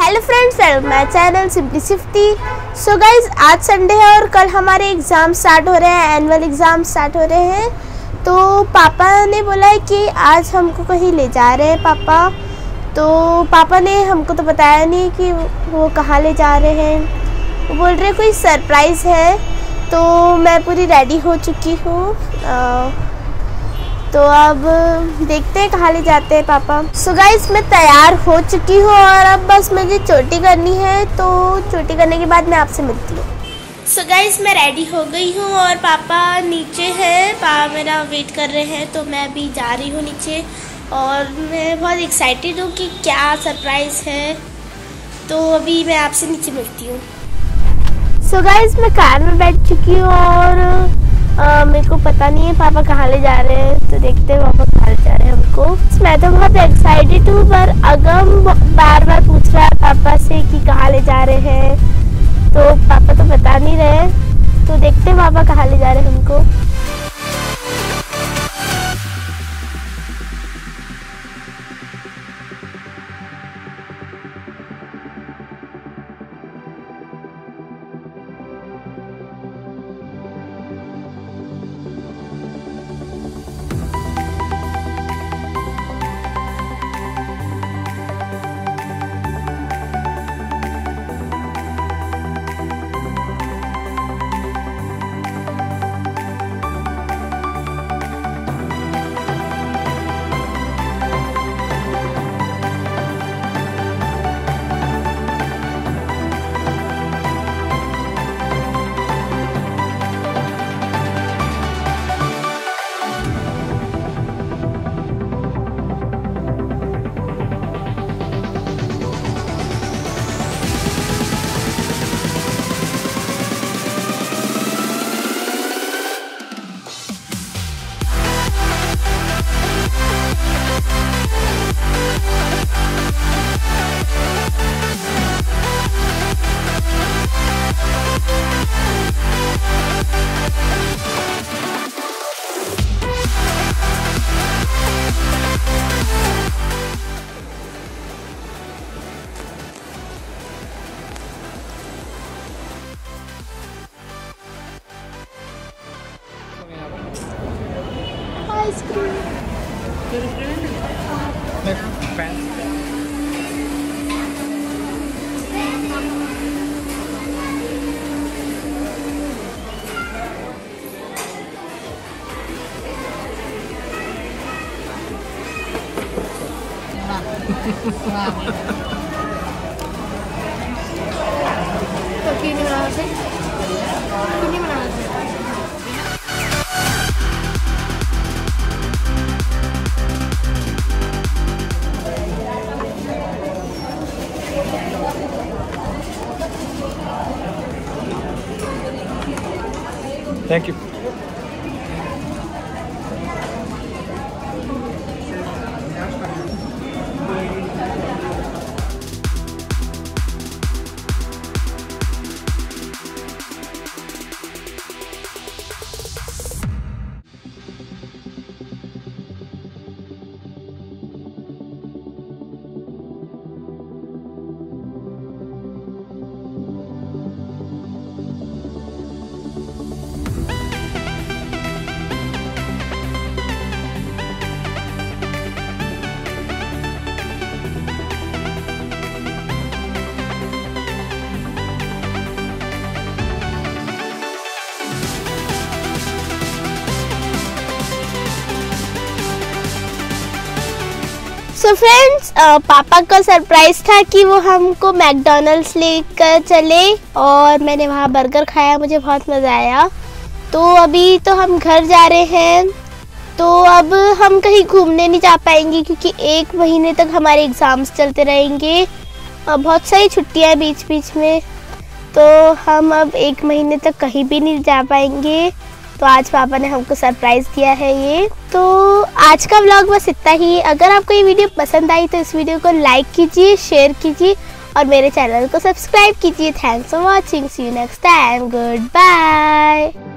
Hello friends, welcome my channel simply सिफ्टी। So guys, आज Sunday है और कल हमारे एग्ज़ाम स्टार्ट हो रहे हैं, एनुअल एग्ज़ाम स्टार्ट हो रहे हैं। तो पापा ने बोला है कि आज हमको कहीं ले जा रहे हैं पापा। तो पापा ने हमको तो बताया नहीं कि वो कहाँ ले जा रहे हैं। वो बोल रहे कोई सरप्राइज़ है। तो मैं पूरी रेडी हो चुकी हूँ। तो अब देखते हैं कहाँ ले जाते हैं पापा। सो गाइस, मैं तैयार हो चुकी हूँ और अब बस मुझे चोटी करनी है। तो चोटी करने के बाद मैं आपसे मिलती हूँ। सो गाइस, मैं रेडी हो गई हूँ और पापा नीचे हैं। पापा मेरा वेट कर रहे हैं, तो मैं अभी जा रही हूँ नीचे और मैं बहुत एक्साइटेड हूँ कि क्या सरप्राइज़ है। तो अभी मैं आपसे नीचे मिलती हूँ। सो गाइस, मैं कार में बैठ चुकी हूँ और मेरे को पता नहीं है पापा कहाँ ले जा रहे हैं। तो देखते हैं पापा कहाँ ले जा रहे हैं हमको। मैं तो बहुत एक्साइटेड हूँ, पर अगम बार बार पूछ रहा है पापा से कि कहाँ ले जा रहे हैं। तो पापा तो बता नहीं रहे। तो देखते हैं पापा कहाँ ले जा रहे हैं हमको। Thank you. सो फ्रेंड्स, पापा का सरप्राइज़ था कि वो हमको मैकडॉनल्ड्स लेकर चले और मैंने वहाँ बर्गर खाया, मुझे बहुत मज़ा आया। तो अभी तो हम घर जा रहे हैं। तो अब हम कहीं घूमने नहीं जा पाएंगे क्योंकि 1 महीने तक हमारे एग्ज़ाम्स चलते रहेंगे। बहुत सारी छुट्टियाँ हैं बीच बीच में, तो हम अब 1 महीने तक कहीं भी नहीं जा पाएंगे। तो आज पापा ने हमको सरप्राइज़ दिया है ये। तो आज का व्लॉग बस इतना ही। अगर आपको ये वीडियो पसंद आई तो इस वीडियो को लाइक कीजिए, शेयर कीजिए और मेरे चैनल को सब्सक्राइब कीजिए। Thanks for watching. See you next time. Good bye.